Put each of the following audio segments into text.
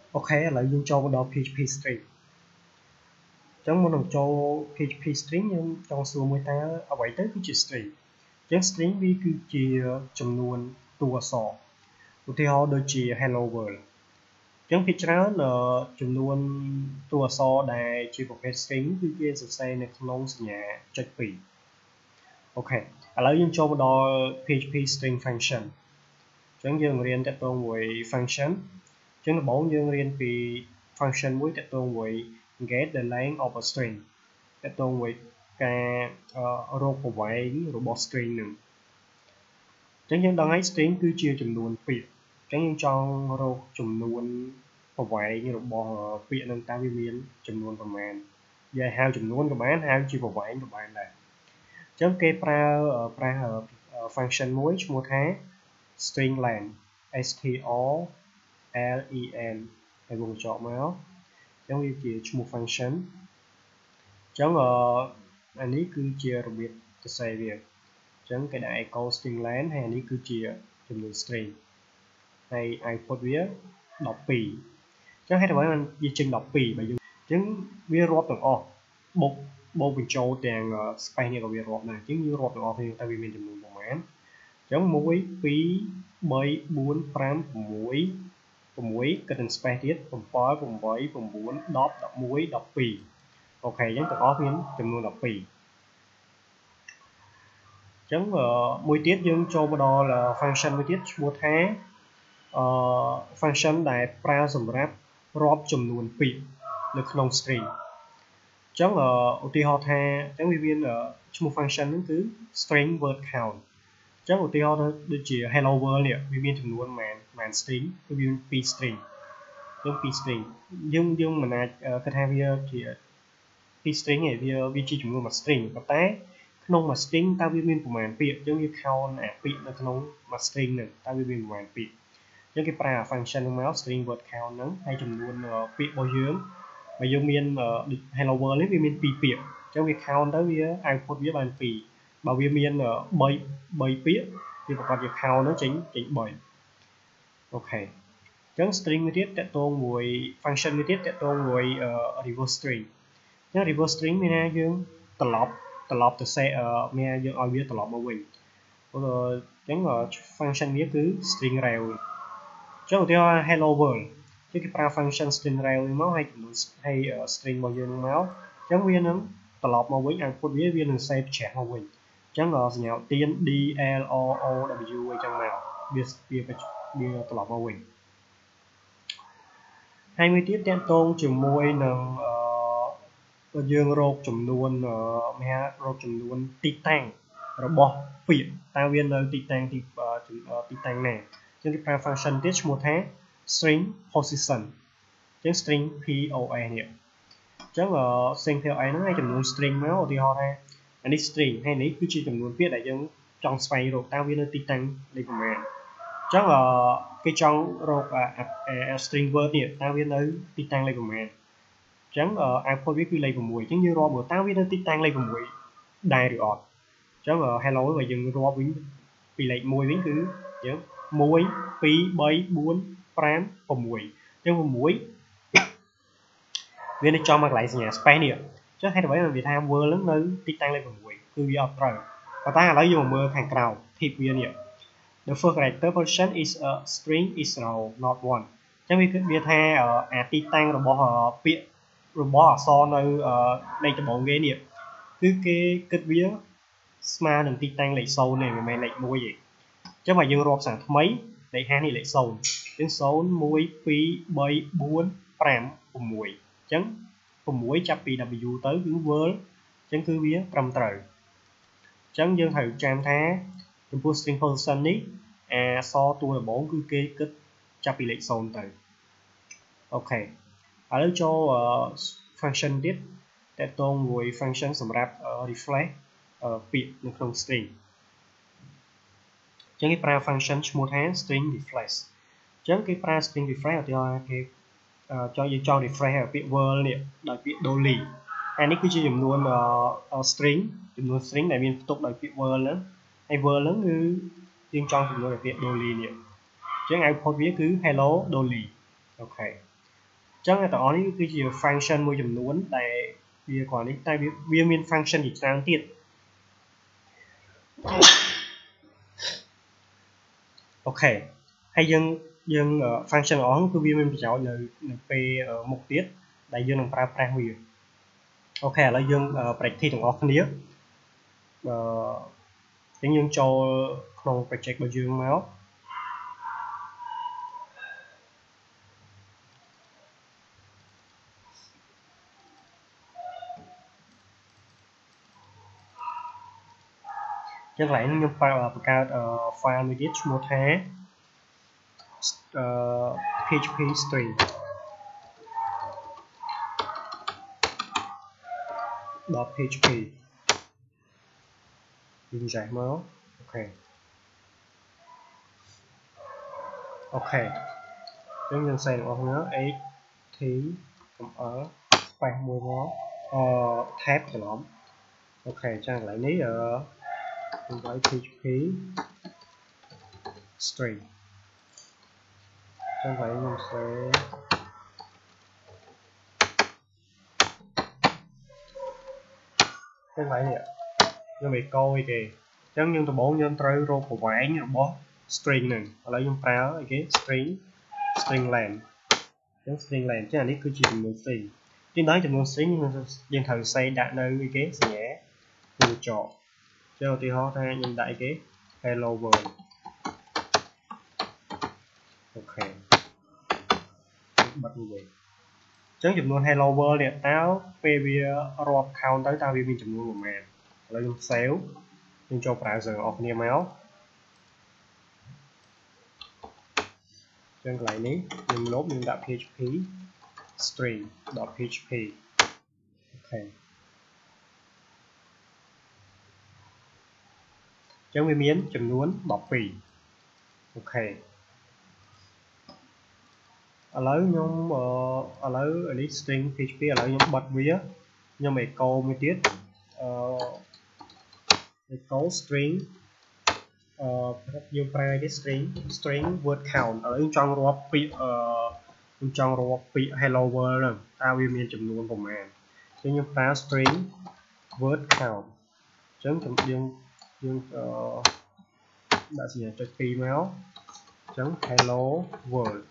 ok là dương cho vào đó PHP string chẳng muốn cho PHP string nhưng trong số người ta ở vậy tới cái chữ string chẳng string vì cứ chỉ chấm luôn tua sọ thì họ đôi chỉ hello world chẳng phía trước là chấm luôn tua sọ đại chỉ một cái string cứ kia sẽ xâyในក្នុងសញ្ញាចុច2 ok ឥឡូវយើងចូលមកដល់ PHP string function ចឹងយើងរៀនតាក់ទងមួយ function ចឹងដំបូងយើងរៀនពី function មួយតាក់ទងមួយ get the length of a string តាក់ទងមួយការរកប្រវែងរបស់ string នឹងចឹងយើងដឹងហើយ string គឺជាចំនួនពាក្យចឹងយើងចង់រកចំនួនប្រវែងរបស់ពាក្យនឹងតើវាមានចំនួនប្រមាណនិយាយហៅចំនួនក៏បានហៅជាប្រវែងក៏បានដែរចឹងគេប្រើ function មួយឈ្មោះថា string len strlen ហើយវងចោលមកចឹងវាជាឈ្មោះ function ចឹងអានេះគឺជារបៀបសរសេរវាចឹងគេដាក់ echo string len ហើយអានេះគឺជាចំនួន string ហើយ output វា12ចឹងហេតុអ្វីបានវាចេញ12បើយើងចឹងវារាប់ទាំងអស់បូកបញ្ចូលទាំង space នេះក៏វារាប់ដែរចឹងយើងរាប់ទាំងអស់គ្នាតើវាមានចំនួនប្រមាណចឹង1 2 3 4 5 6 6គិតទាំង space ទៀត7 8 9 10 11 12អូខេចឹងទាំងអស់មានចំនួន12ចឹងមួយទៀតយើងចូលមកដល់ function មួយទៀតឈ្មោះថាfunction ដែលប្រើសម្រាប់រាប់ចំនួនពាក្យនៅក្នុង string ចឹងឧទាហរណ៍ថាចឹងវាមានឈ្មោះ function ហ្នឹងគឺ string word count ចឹងឧទាហរណ៍ដូចជា hello world នេះវាមានចំនួនប៉ុន្មាន string គឺវាមាន2 string ចឹង2 string យើងមិនអាចគិតថាវាជា2 string ទេវាជាចំនួនមួយ string ប៉ុន្តែក្នុងមួយ string តើវាមានប្រមាណពាក្យចឹងវា count អាពាក្យនៅក្នុងមួយ string ហ្នឹងតើវាមានប្រមាណពាក្យចឹងគេប្រើ function ហ្នឹងមក string word count ហ្នឹងហើយចំនួនពាក្យរបស់យើងបើយើងមាន hello world នេះវាមាន2ពាក្យចឹងវា count ទៅវា output វាបាន2បើវាមាន3ពាក្យវាប្រកាសជា count ហ្នឹងចេញ3អូខេចឹង string មួយទៀតតាក់ទងមួយ function មួយទៀតតាក់ទងមួយ reverse string ចឹង reverse string មានន័យយើងត្រឡប់ទៅសេមានយើងឲ្យវាត្រឡប់មកវិញចឹង function វាគឺ string rail ចឹងឧទាហរណ៍ hello world គឺគេប្រើ function string rail នេះមកហើយចំនួនហើយ string របស់យើងនឹងមកចឹងវានឹងត្រឡប់មកវិញ output វានឹង save ច្រះមកវិញចឹងសញ្ញាទាន d l o o w អីចឹងមកវាត្រឡប់មកវិញហើយមួយទៀតតាក់ទងជាមួយនឹងយើងរកចំនួនទីតាំងរបស់ពាក្យតើវានៅទីតាំងណាចឹងគេប្រើ function ទៀតឈ្មោះថា string position ចឹង string pos នេះចឹង string pos ហ្នឹងឲ្យចំនួន string មកឧទាហរណ៍ថាអានេះ string ហើយនេះគឺជាចំនួនពាក្យដែលយើងចង់ស្វែងរកតើវានៅទីតាំងលេខប្រមាណចឹងគេចង់រក string word នេះតើវានៅទីតាំងលេខប្រមាណចឹង output វាគឺលេខ6ចឹងយើងរាប់មើលតើវានៅទីតាំងលេខ6ដែរឬអត់ចឹង hello បើយើងរាប់វិញពីលេខ1វិញគឺយើង1 2 3 4 5 6ចឹង6វានៅចំមកកន្លែងសញ្ញា space នេះចឹងហេតុអ្វីបានវាថា world ហ្នឹងនៅទីតាំងលេខ6គឺវាអត់ត្រូវប៉ុន្តែឥឡូវយើងមកមើលខាងក្រៅ tip វានេះ the first character position is a string is row not one ចឹងវាថាអាទីតាំងរបស់ពាក្យរបស់អក្សរនៅលេខដំបូងគេនេះគឺគេគិតវាស្មើនឹងទីតាំងលេខ0នេះមិនមែនលេខ1ទេចឹងបើយើងរាប់សារថ្មីលេខ50នេះលេខ0ចឹង0 1 2 3 4 5 6ចឹង6ចាប់ពី W ទៅគឺ world ចឹងគឺវាត្រឹមត្រូវចឹងយើងត្រូវចាំថាចំពោះ string position នេះអក្សរតួដំបូងគឺគេគិតចាប់ពីលេខ0ទៅអូខេឥឡូវចូល function ទៀតតាក់ទងមួយ function សម្រាប់ refresh ពាក្យនៅក្នុង string ចឹងគេប្រើ function ឈ្មោះថា string refresh ចឹងគេប្រើ string refresh ឧទាហរណ៍គេយើងចង់ refresh ពាក្យ world នេះដោយពាក្យ dolly អានេះគឺជាចំនួន string ដែលមានផ្ទុកដោយពាក្យ world ហ្នឹងហើយ world ហ្នឹងគឺយើងចង់ចំនួនដោយពាក្យ dolly នេះចឹង output វាគឺ hello dolly អូខេចឹងតែអស់នេះគឺជា function មួយចំនួនដែលវាគ្រាន់នេះតែវាមាន function ជាច្រើនទៀតអូខេហើយយើង function របស់ហ្នឹងគឺវាមានប្រយោជន៍នៅពេលមុខទៀតដែលយើងនឹងប្រើប្រាស់វាអូខេឥឡូវយើង practice ទាំងអស់គ្នាអញ្ចឹងយើងចូលក្នុង project របស់យើងមកចឹងកន្លែងនេះខ្ញុំបង្កើត file មួយទៀតឈ្មោះថា php string .php យើងចែកមកអូខេអញ្ចឹងយើងសេទាំងអស់គ្នា html space មួយមកtab ច្រឡំអូខេចឹងកន្លែងនេះខ្ញុំឲ្យ php string ចឹងកន្លែងខ្ញុំសេចឹងកន្លែងនេះខ្ញុំឲ្យកោអីគេចឹងយើងដំបូងយើងត្រូវរកប្រវែងរបស់ string ហ្នឹងឥឡូវខ្ញុំប្រើអីគេ string length ចឹង string length ចឹងអានេះគឺជាចំនួន string ទីដល់ចំនួន string យើងត្រូវសេដាក់នៅអីគេសញ្ញាគូចកចឹងឧទាហរណ៍ថាខ្ញុំដាក់អីគេ hello world អូខេបិទវាចឹងចំនួន hello world នេះតើពេលវារាប់ count ទៅតើវាមានចំនួនប៉ុន្មានឥឡូវខ្ញុំ save ខ្ញុំចូល browser អស់គ្នាមកចឹងកន្លែងនេះខ្ញុំលុបខ្ញុំដាក់ php string.php អូខេចឹងវាមានចំនួន12អូខេឥឡូវខ្ញុំឥឡូវនេះ string php ឥឡូវខ្ញុំបិទវាខ្ញុំ echo មួយទៀតecho string យើងប្រើគេ string word count ឥឡូវខ្ញុំចង់រាប់ពាក្យ hello world ហ្នឹងតើវាមានចំនួនប៉ុន្មានអញ្ចឹងខ្ញុំប្រើ string word count អញ្ចឹងយើងដាក់សញ្ញាចុច2មកអញ្ចឹង hello world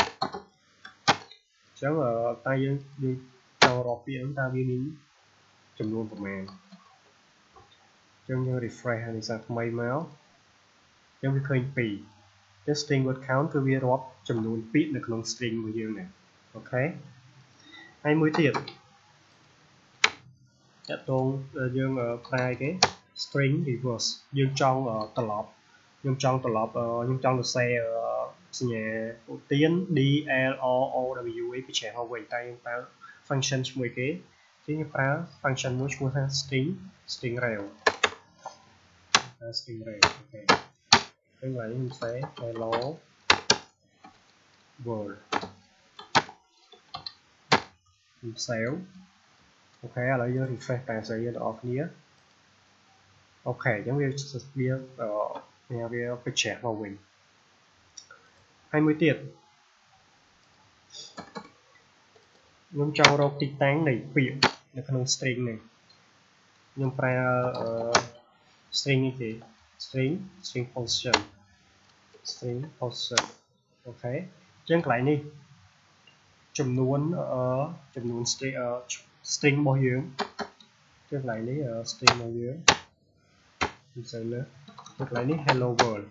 អញ្ចឹងតើយើងចង់រាប់ពាក្យហ្នឹងតើវាមានចំនួនប៉ុន្មានអញ្ចឹងយើង refresh អានេះសាថ្មីមកអញ្ចឹងវាឃើញ2 The string word count គឺវារាប់ចំនួនពាក្យនៅក្នុង string របស់យើងនេះអូខេហើយមួយទៀតតើតងយើងប្រើគេ string reverse យើងចង់ត្រឡប់ខ្ញុំចង់សរសេរសញ្ញាឧទាន d l o o w អីពីច្រើនមកវិញតែយើងប្រើ function ឈ្មោះគេជាងយើងប្រើ function មួយឈ្មោះថា string rail អូខេពេលឡើងខ្ញុំសេ hello world ខ្ញុំ save អូខេឥឡូវយើង refresh តែស្អីយើងទាំងអស់គ្នាអូខេអញ្ចឹងវាបញ្ជាក់មកវិញហើយមួយទៀតខ្ញុំចង់រកទីតាំងនៃពាក្យនៅក្នុង string នេះខ្ញុំប្រើ string នេះទេ string position អូខេអញ្ចឹងកន្លែងនេះចំនួន string របស់យើងគឺកន្លែងនេះ string របស់យើងខ្ញុំសេលើកន្លែងនេះ hello world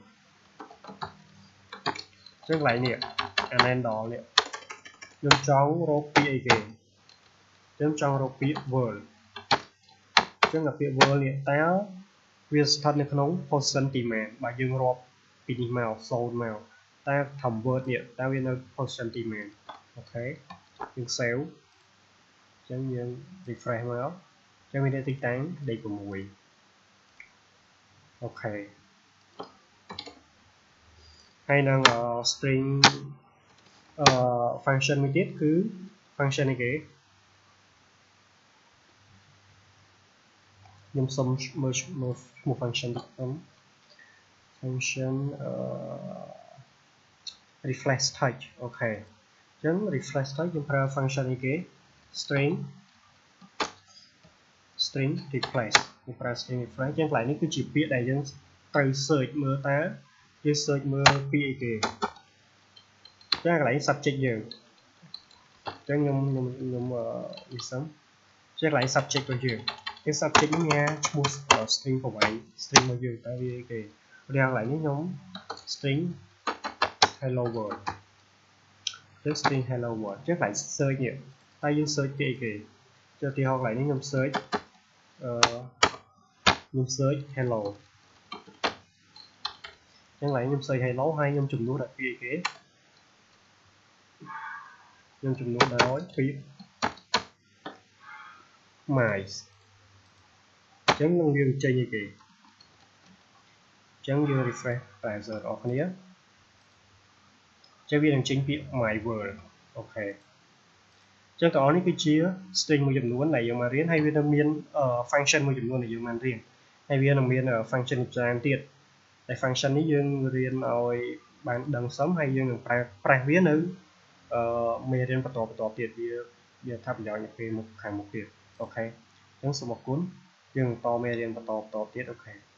អញ្ចឹងកន្លែងនេះ amendal នេះខ្ញុំចង់រកពាក្យអីគេខ្ញុំចង់រកពាក្យ world អញ្ចឹងពាក្យ world នេះតើវាស្ថិតនៅក្នុង position ទីម៉េចបើយើងរាប់ពីនេះមក0មកតើថា word នេះតើវានៅ position ទីម៉េចអូខេយើង save អញ្ចឹងយើង refresh មកអញ្ចឹងមានទីតាំងលេខ6អូខេហើយនឹង string function មួយទៀតគឺ function នេះគេខ្ញុំសុំមើលឈ្មោះ function តិចខ្ញុំ function refresh touch អូខេអ chẳng refresh tới chúng ta function này kế string replace chúng ta string refresh chẳng lại những cái chỉ biết này chẳng từ search mưa tá chứ search mưa pi kì chẳng lại subject nhiều chẳng nhung sống chắc lại subject bao nhiêu cái subject nha mua string của vậy string bao nhiêu tại vì cái đang lại những nhóm string hello world trước string hello world chắc lại search nhiều ta dùng search kì cho thì học lại những nhóm search hello chẳng lại nhóm search hello hay nhóm chùm nút đặt kì nhóm chùm nút đã nói phía mày chẳng năng dương chơi như kì chẳng dương refresh tại giờ đó nhé cho viên chính bị my world ok chẳng có những cái chia string một dùm luôn này dùng mà riêng hay viên miên function một dùm luôn này dùng mà riêng hay viên miên ở function trang tiệt tại functionนี้យើងរៀនឲ្យបានដឹងសឹមហើយយើងនឹងប្រេះវានៅមេរៀនបន្តទៀតវាថាប្រយោជន៍ពេលមុខខាងមុខទៀតអូខេអញ្ចឹងសូមអរគុណយើងបន្តមេរៀនបន្តទៀតអូខេ